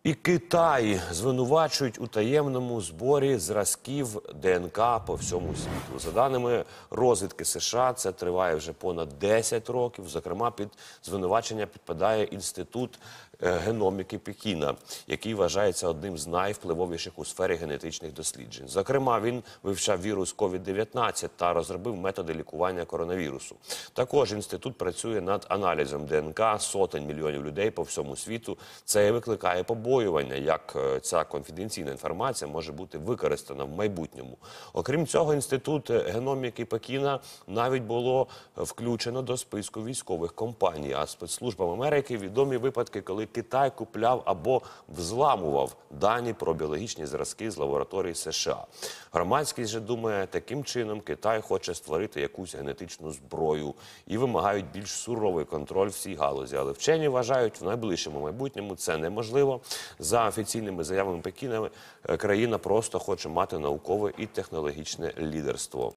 І Китай звинувачують у таємному зборі зразків ДНК по всьому світу. За даними розвідки США, це триває вже понад 10 років. Зокрема, під звинувачення підпадає Інститут геноміки Пекіна, який вважається одним з найвпливовіших у сфері генетичних досліджень. Зокрема, він вивчав вірус COVID-19 та розробив методи лікування коронавірусу. Також інститут працює над аналізом ДНК сотень мільйонів людей по всьому світу. Це і викликає побоювання, як ця конфіденційна інформація може бути використана в майбутньому. Окрім цього, Інститут геноміки Пекіна навіть було включено до списку військових компаній. А спецслужбам Америки відомі випадки, коли Китай купляв або взламував дані про біологічні зразки з лабораторій США. Громадськість же думає, таким чином Китай хоче створити якусь генетичну зброю і вимагають більш суровий контроль в цій галузі. Але вчені вважають, в найближчому майбутньому це неможливо. За офіційними заявами Пекіна, країна просто хоче мати наукове і технологічне лідерство.